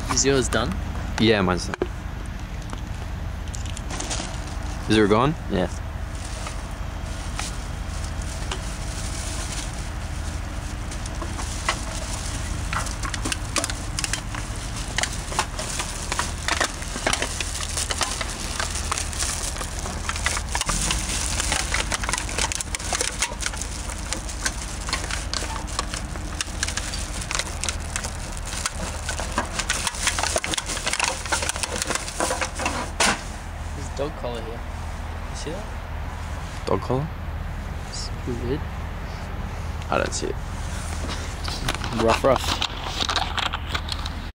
Is yours done? Yeah, mine's done. Is it gone? Yeah. There's a dog collar here. You see that? Dog collar? It's pretty weird. I don't see it. Rough.